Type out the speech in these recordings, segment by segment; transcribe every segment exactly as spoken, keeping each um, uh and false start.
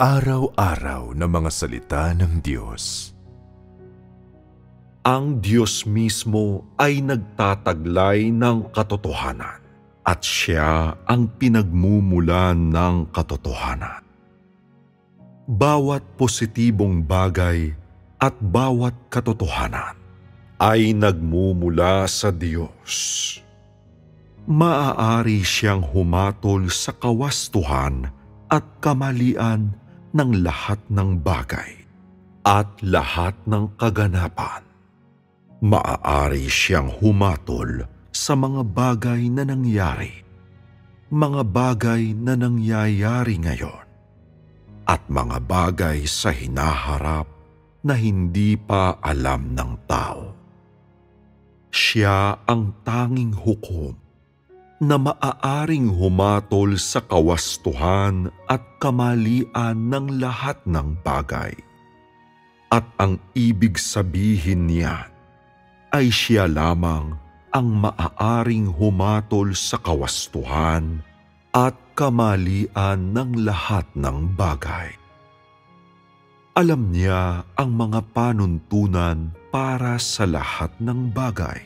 Araw-araw na mga salita ng Diyos. Ang Diyos mismo ay nagtataglay ng katotohanan at Siya ang pinagmumulan ng katotohanan. Bawat positibong bagay at bawat katotohanan ay nagmumula sa Diyos. Maaari siyang humatol sa kawastuhan at kamalian ng lahat ng bagay at lahat ng kaganapan. Maaari siyang humatol sa mga bagay na nangyari, mga bagay na nangyayari ngayon, at mga bagay sa hinaharap na hindi pa alam ng tao. Siya ang tanging hukom na maaaring humatol sa kawastuhan at kamalian ng lahat ng bagay. At ang ibig sabihin niya ay siya lamang ang maaaring humatol sa kawastuhan at kamalian ng lahat ng bagay. Alam niya ang mga panuntunan para sa lahat ng bagay.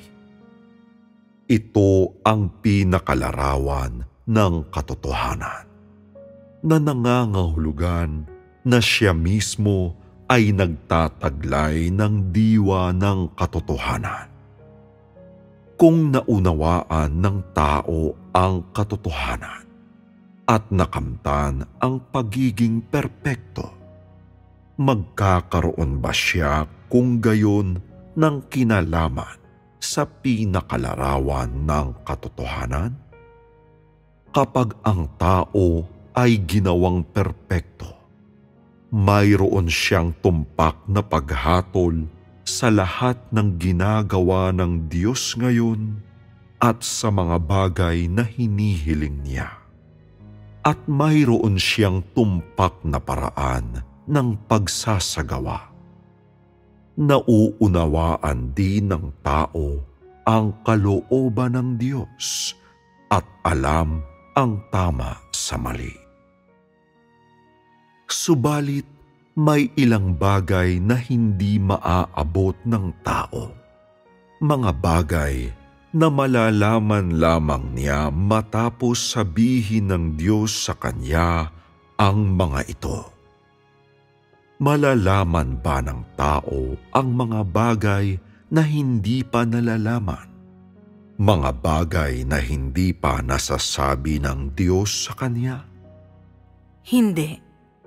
Ito ang pinakalarawan ng katotohanan na nangangahulugan na siya mismo ay nagtataglay ng diwa ng katotohanan. Kung naunawaan ng tao ang katotohanan at nakamtan ang pagiging perpekto, magkakaroon ba siya kung gayon ng kinalaman sa pinakalarawan ng katotohanan? Kapag ang tao ay ginawang perpekto, mayroon siyang tumpak na paghatol sa lahat ng ginagawa ng Diyos ngayon at sa mga bagay na hinihiling niya. At mayroon siyang tumpak na paraan ng pagsasagawa. Nauunawaan din ng tao ang kalooban ng Diyos at alam ang tama sa mali. Subalit may ilang bagay na hindi maaabot ng tao. Mga bagay na malalaman lamang niya matapos sabihin ng Diyos sa kanya ang mga ito. Malalaman ba ng tao ang mga bagay na hindi pa nalalaman? Mga bagay na hindi pa nasasabi ng Diyos sa kanya? Hindi.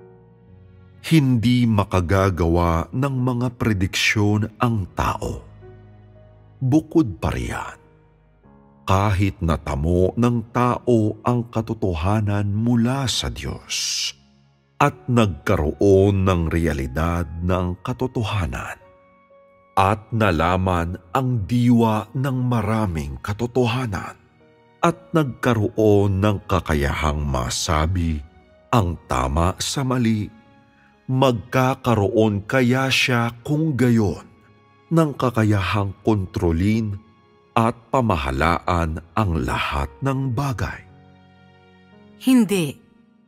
Hindi makagagawa ng mga prediksyon ang tao. Bukod pa riyan, kahit natamo ng tao ang katotohanan mula sa Diyos, at nagkaroon ng realidad ng katotohanan at nalaman ang diwa ng maraming katotohanan at nagkaroon ng kakayahang masabi ang tama sa mali, magkakaroon kaya siya kung gayon ng kakayahang kontrolin at pamahalaan ang lahat ng bagay? Hindi.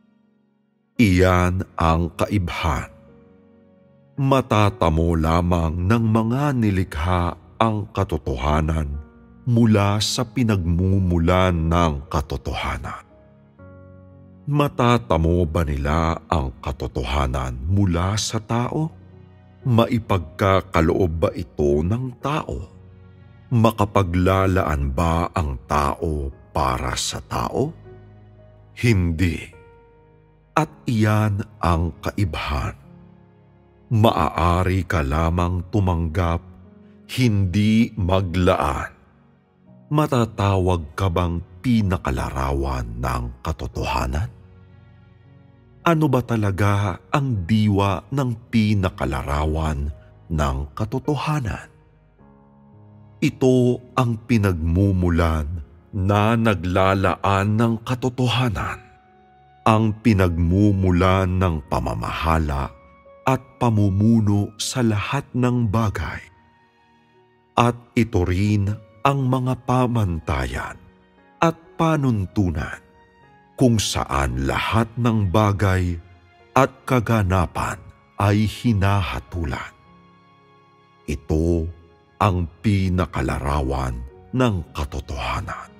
Iyan ang kaibhan. Matatamo lamang ng mga nilikha ang katotohanan mula sa pinagmumulan ng katotohanan. Matatamo ba nila ang katotohanan mula sa tao? Maipagkakaloob ba ito ng tao? Makapaglalaan ba ang tao para sa tao? Hindi. At iyan ang kaibhan. Maaari ka lamang tumanggap, hindi maglaan. Matatawag ka bang pinakalarawan ng katotohanan? Ano ba talaga ang diwa ng pinakalarawan ng katotohanan? Ito ang pinagmumulan na naglalaan ng katotohanan, ang pinagmumulan ng pamamahala at pamumuno sa lahat ng bagay. At ito rin ang mga pamantayan at panuntunan kung saan lahat ng bagay at kaganapan ay hinahatulan. Ito ang pinakalarawan ng katotohanan.